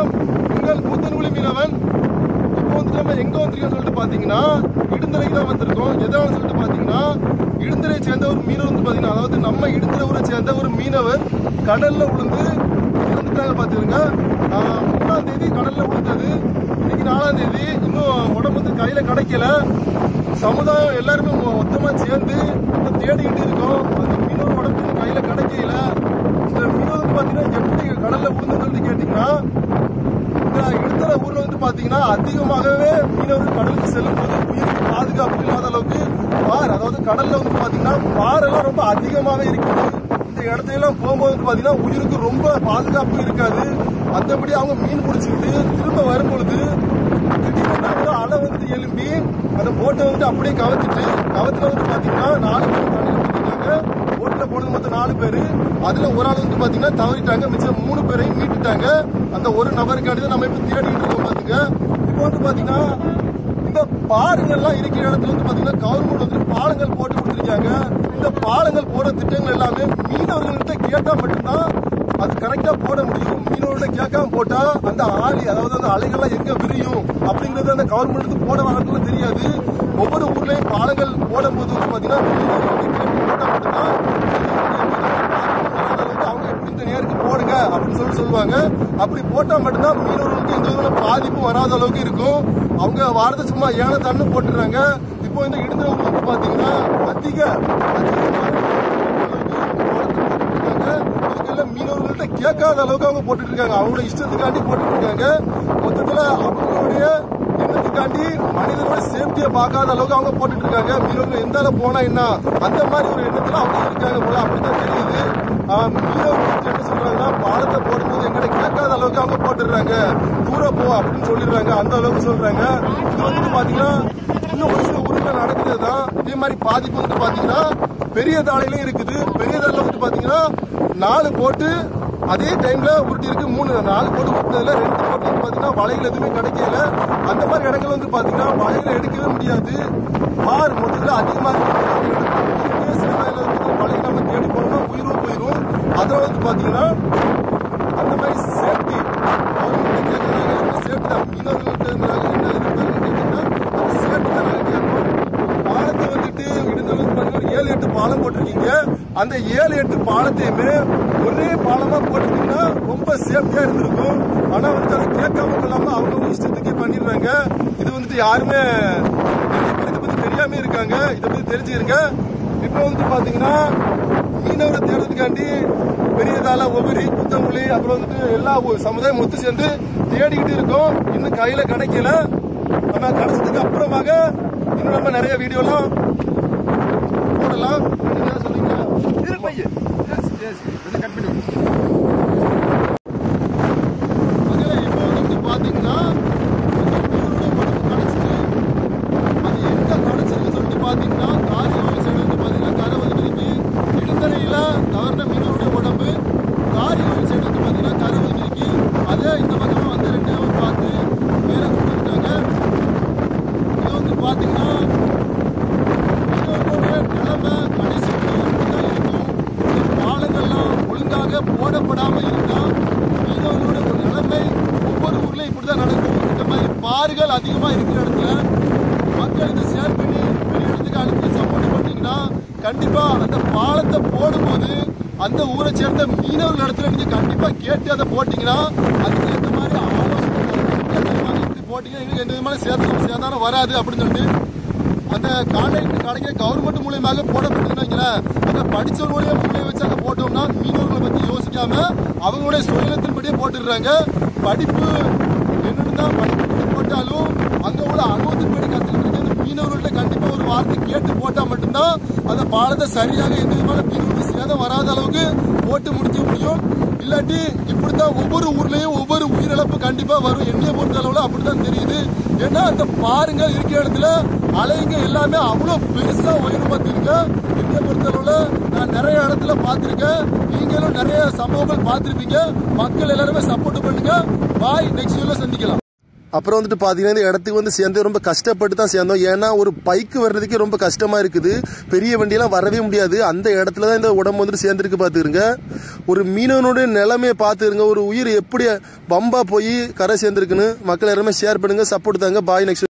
வணக்கம். உங்கள் கூத்தன்குளி மீனவன். இப்போ வந்துட்டு நம்ம எங்க வந்திருக்கோம்னு சொல்லிட்டு பாத்தீங்கன்னா இடுந்தரைக்கு தான் வந்திருக்கோம். எதாவது சொல்லிட்டு பாத்தீங்கன்னா இடுந்தரையை சேர்ந்த ஒரு மீனவர் வந்து பாத்தீங்கன்னா, அதாவது நம்ம இடுந்தரை ஊரை சேர்ந்த ஒரு மீனவர் கடல்ல விழுந்து இறந்துட்டாங்க. பாத்துருங்க. 3ஆம் தேதி கடல்ல விழுந்தது. இன்னைக்கு 4ஆம் தேதி. இன்னும் உடம்பு வந்து கையில கிடைக்கல. சமுதாயம் எல்லாருமே மொத்தமா சேர்ந்து தேடிக்கிட்டு இருக்கோம். அந்த மீனவர் உடம்பு கையில கிடைக்கல. இந்த மீனவர் பாத்தீங்கன்னா எப்படி கடல்ல விழுந்துன்னு கேட்டீங்கன்னா, இந்த இடுந்தரை ஊர்ல வந்து பாத்தீங்கன்னா அதிகமாகவே மீனவர்கள் கடலுக்கு செல்லும் போது உயிருக்கு பாதுகாப்பு இல்லாத அளவுக்கு அதாவது கடல்ல வந்து பாத்தீங்கன்னா பாரெல்லாம் ரொம்ப அதிகமாவே இருக்குது. இந்த இடத்துல எல்லாம் போகும்போது வந்து பாத்தீங்கன்னா உயிருக்கு ரொம்ப பாதுகாப்பு இருக்காது. அந்தபடி அவங்க மீன் பிடிச்சிட்டு திரும்ப வரும்பொழுது திடீர்னு ஒரு அலை வந்து எழும்பி அந்த போட்டை வந்து அப்படியே கவத்துல வந்து பாத்தீங்கன்னா 4 பேர் தண்ணியில் போட்டிருக்காங்க. போட்ல போனது மொத்தம் 4 பேரு. அதுல ஒரு ஆள் வந்து பாத்தீங்கன்னா தவறிட்டாங்க. மிச்சம் 3 பேரையும் மீட்டுட்டாங்க. அந்த ஒரு நபருக்காண்டி தான் நம்ம இப்ப தேடிட்டு இருக்கோம். பாத்துங்க. இப்போ வந்து பாத்தீங்கன்னா இந்த பாலங்கள்லாம் இருக்கிற இடத்துல வந்து பாத்தீங்கன்னா கவர்மெண்ட் வந்து பாலங்கள் போட்டு கொடுத்துருக்காங்க. இந்த பாலங்கள் போட திட்டங்கள் எல்லாமே மீனவர்கள்ட்ட கேட்டா மட்டும்தான் அது கரெக்டா போட முடியும். மீனவர்கள்ட்ட கேட்காம போட்டா அந்த ஆளி, அதாவது அந்த அலைகள்லாம் எங்க விரியும் அப்படிங்கறது அந்த கவர்மெண்ட் போட வரதுல தெரியாது. ஒவ்வொரு ஊர்லயும் பாலங்கள் போடும் போது வந்து பாத்தீங்கன்னா மீனவர்கள்ட்ட கேட்டு போட்டா மட்டும்தான் அவங்க எப்படி இந்த நேருக்கு போடுங்க அப்படின்னு சொல்லுவாங்க. அப்படி போட்டா மட்டும்தான் மீனவர்களுக்கு எந்த விதமான பாதிப்பும் வராத அளவுக்கு இருக்கும். அவங்க வாரத்தை சும்மா ஏன தானே போட்டுறாங்க. இப்போ இந்த இடுந்தரை வந்து பாத்தீங்கன்னா அதிக மீனவர்கள்ட்ட கேட்காத அளவுக்கு அவங்க போட்டுட்டு இருக்காங்க. அவங்களோட இஷ்டத்துக்காண்டி போட்டுட்டு இருக்காங்க. மொத்தத்துல அவங்களுடைய எண்ணத்துக்காண்டி மனிதனோட சேஃப்டியை பார்க்காத அளவுக்கு அவங்க போட்டுட்டு இருக்காங்க. மீனவர்கள் எந்த அளவு போனா என்ன அந்த மாதிரி ஒரு எண்ணத்துல அவங்க இருக்காங்க போல, அப்படித்தான் தெரியுது. மீனவர்கள் என்ன சொல்றாங்கன்னா, பாலத்தை போடும்போது எங்களை கேட்காத அளவுக்கு அவங்க போட்டுடுறாங்க. தூரம் போ அப்படின்னு சொல்லிடுறாங்க. அந்த அளவுக்கு சொல்றாங்க. இது வந்து பாத்தீங்கன்னா இன்னும் ஒரு சில ஊர்கள் நடக்குதுதான். இதே மாதிரி பாதிப்பு வந்து பாத்தீங்கன்னா பெரிய தாளையிலும் இருக்குது. பெரிய தாளையில வந்து பாத்தீங்கன்னா 4 போட்டு அதே டைம்ல உருட்டி இருக்கு. 4 போட்டு உருட்டினதுல 2 போட்டு வந்து பாத்தீங்கன்னா வலைகள் எதுவுமே கிடைக்கல. அந்த மாதிரி இடங்கள் வந்து பாத்தீங்கன்னா வலைகளை எடுக்கவே முடியாது. பார் மொத்தத்துல அதிகமா வலையை நம்ம தேடி போனோம்னா உயிரும் போயிடும். அதனால வந்து பாத்தீங்கன்னா அந்த மாதிரி சேஃப்டி சேஃப்டி தான் மீனவர்கள்ட்ட என்ன கேட்டீங்கன்னா அந்த சேஃப்டி தான் நாங்க கேட்போம். பாலத்தை வந்துட்டு இடுந்தளவுக்கு பாத்தீங்கன்னா 7-8 பாலம் போட்டிருக்கீங்க. அந்த 7-8 பாலத்தையுமே ஒரே பாலமா போட்டுட்டீங்கன்னா ரொம்ப சேஃப்டியா இருந்திருக்கும். ஆனா வந்து அதை கேட்காம கொள்ளாம அவங்க இஷ்டத்துக்கே பண்ணிடுறாங்க. இது வந்துட்டு யாருமே இதை பத்தி தெரியாம இருக்காங்க. இதை பத்தி தெரிஞ்சுக்கிறீங்க. இப்போ வந்து பாத்தீங்கன்னா மீனவரை தேடுறதுக்காண்டி பெரியதால ஒவ்வொரு புத்தங்குழி அப்புறம் வந்துட்டு எல்லா சமுதாயம் ஒத்து சேர்ந்து தேடிக்கிட்டு இருக்கோம். இன்னும் கையில கிடைக்கல. ஆனா கிடைச்சதுக்கு அப்புறமாக இன்னும் நம்ம நிறைய வீடியோலாம் போடலாம். சொல்லுங்க. இப்போ வந்து பாத்தீங்கன்னா அது எங்க கிடைச்சிருக்கு சொல்லிட்டு பாத்தீங்கன்னா காரியவாள் சைடு வந்து பாத்தீங்கன்னா கரவதிக்கு இடுந்தரையில தவறுன மீனவருடைய உடம்பு காரியவாள் சைடு வந்து பாத்தீங்கன்னா கரவதிக்கு அதே இந்த பக்கம் வந்து 2 அவர் பார்த்து மேல கொடுத்துருக்காங்க. இது வந்து பாத்தீங்கன்னா மீனவர்களுடைய நிலைமை கடைசி தான் இருக்கும். பாலங்கள்லாம் ஒழுங்காக போடப்படாம இருந்தா மீனவர்களுடைய ஒரு நிலைமை ஒவ்வொரு ஊர்லயும் இப்படிதான் நடக்கும். இந்த மாதிரி பாறுகள் அதிகமா இருக்கிற இடத்துல மக்கள் இதை ஷேர் பண்ணி பெரிய இடத்துக்கு அனுப்பி சப்போர்ட் பண்ணீங்கன்னா கண்டிப்பா அந்த பாலத்தை போடும்போது அந்த ஊரை சேர்ந்த மீனவர்கள் இடத்துல நீங்க கண்டிப்பா கேட்டு அதை போட்டீங்கன்னா அதுக்கு ஏற்ற மாதிரி ஆலோசனை இப்படி போட்டீங்கன்னா எந்த விதமான சேதாரம் வராது அப்படின்னு சொல்லிட்டு அந்த கான்ட்ராக்ட் கிடைக்கிற கவர்மெண்ட் மூலியமாக போடப்பட்டதுன்னு அந்த படிச்சவங்களுடைய மூலியம் வச்சு அங்க போட்டோம்னா மீனவர்களை பத்தி யோசிக்காம அவங்களுடைய சுயநலத்தின்படியே போட்டுடுறாங்க. படிப்பு என்னன்னு படிப்பு போட்டாலும் அங்க உள்ள அனுபவத்தின்படி கத்துக்கிட்டு இருக்க மீனவர்கள்ட்ட கண்டிப்பா ஒரு வார்த்தை கேட்டு போட்டா மட்டும்தான் அந்த பாலத்தை சரியாக எந்த விதமான மீனவர்கள் சேதம் வராத அளவுக்கு போட்டு முடிக்க முடியும். இல்லாட்டி இப்படித்தான் ஒவ்வொரு ஊர்லயும் ஒவ்வொரு உயிரிழப்பு கண்டிப்பா வரும். எண்ணெயை பொறுத்த அளவுல அப்படித்தான் தெரியுது. ஏன்னா அந்த பாருங்க இருக்கிற இடத்துல அலைங்க எல்லாமே அவ்வளவு பெருசா உயரமா இருக்கு. என்னைய பொறுத்த அளவுல நான் நிறைய இடத்துல பார்த்திருக்கேன். நீங்களும் நிறைய சம்பவங்கள் பார்த்திருப்பீங்க. மக்கள் எல்லாருமே சப்போர்ட் பண்ணுங்க. பாய். நெக்ஸ்ட் வீடியோல சந்திக்கலாம். அப்புறம் வந்துட்டு பாத்தீங்கன்னா இந்த இடத்துக்கு வந்து சேர்ந்து ரொம்ப கஷ்டப்பட்டு தான் சேர்ந்தோம். ஏன்னா ஒரு பைக்கு வர்றதுக்கே ரொம்ப கஷ்டமா இருக்குது, பெரிய வண்டியெல்லாம் வரவே முடியாது. அந்த இடத்துல தான் இந்த உடம்பு வந்துட்டு சேர்ந்துருக்கு. பாத்துருங்க ஒரு மீனவனுடைய நிலைமையை பாத்துருங்க, ஒரு உயிர் எப்படி பம்பா போய் கரை சேர்ந்துருக்குன்னு. மக்கள் எல்லாருமே ஷேர் பண்ணுங்க, சப்போர்ட் தாங்க. பாய். நெக்ஸ்ட்